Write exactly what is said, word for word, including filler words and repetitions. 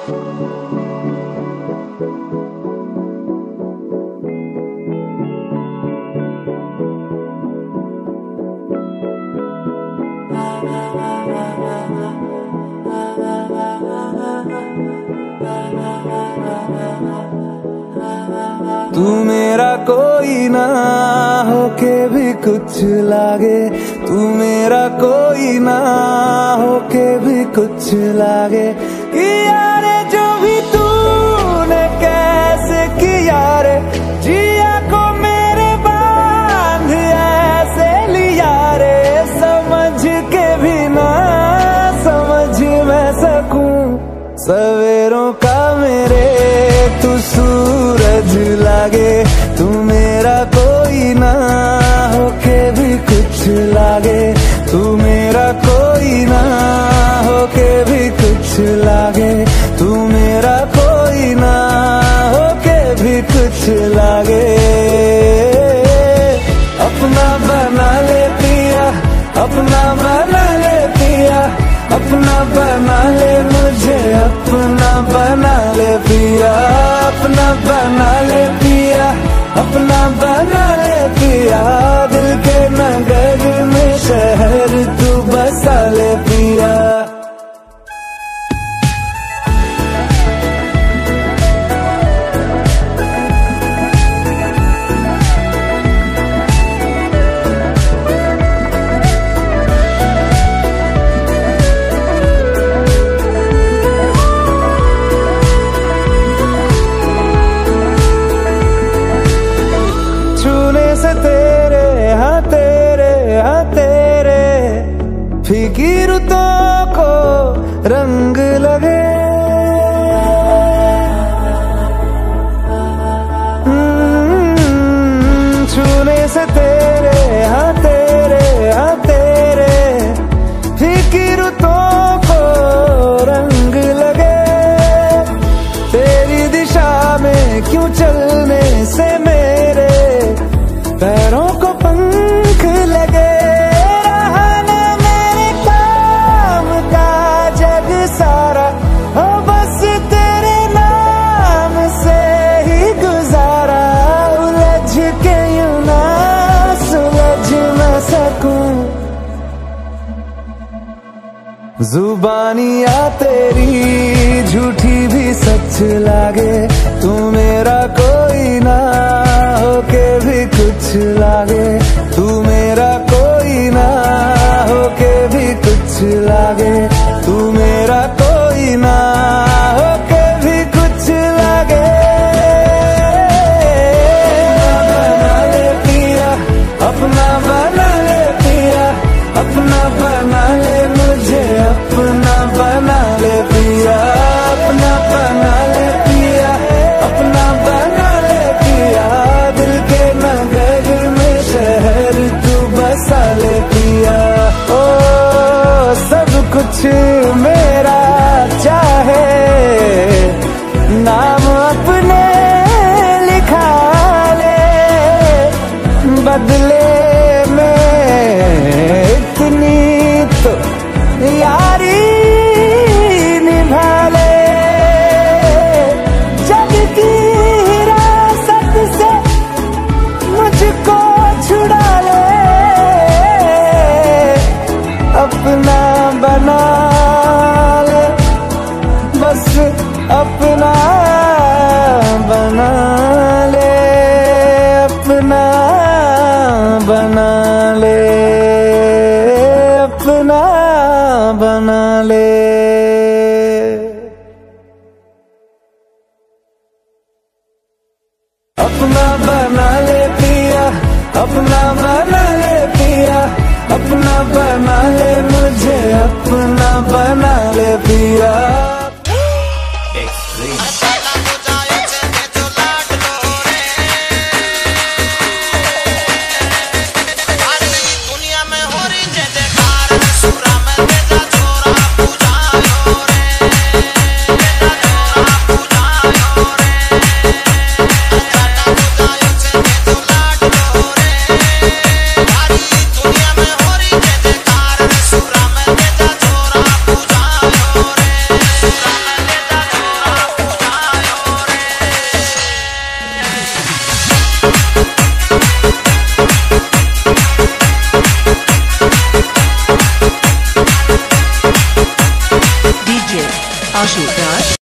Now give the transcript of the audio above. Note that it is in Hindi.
तू मेरा कोई ना होके भी कुछ लागे, तू मेरा कोई ना होके भी कुछ लागे। यारे जो भी तूने कैसे किया रे, जिया को मेरे बांध ऐसे लिया रे, समझ के भी ना समझ मैं सकूं सवेरों का मेरे तू सूरज लागे। तू मेरा कोई ना होके भी कुछ लागे, तू मेरा कोई ना होके भी कुछ लागे, तू मेरा कोई ना होके भी कुछ लागे। अपना बना ले पिया, अपना बना ले पिया, अपना बना ले मुझे, अपना बना ले पिया, अपना बना ले पिया, अपना बना ले पिया। दिल के नगर में शहर तू बसा ले पिया। फीकी रुतों को रंग लगे, छूने से तेरे हाँ तेरे हाँ तेरे, फीकी रुतों को रंग लगे। तेरी दिशा में क्यों चलने से मेरे पैरों को पंख लगे। जुबानियाँ तेरी झूठी भी सच लागे, तू मेरा कोई ना होके भी कुछ लागे, तू मेरा कोई ना होके भी कुछ लागे, तू मेरा कोई ना होके भी कुछ लागे। बना ले पिया, अपना बना ले पिया, अपना बना ले मुझे, अपना बना ले पिया, अपना बना ले पिया, अपना बना ले पिया। दिल के नगर में शहर तू बसा ले पिया। ओ सब कुछ मेरा चाहे, नाम अपने लिखा ले, बदले में इतनी तो यारी निभा ले। जग की हिरासत से मुझको छुड़ा ले, अपना बना ले, बस अपना बना ले, अपना बना ले, अपना बना ले। अपना बना ले पिया, अपना बना ले पिया, अपना बना ले मुझे, अपना बना ले पिया। दुनिया में हो रही जय जयकार, सुरा में तेरा छोरा पूजा आशु दास।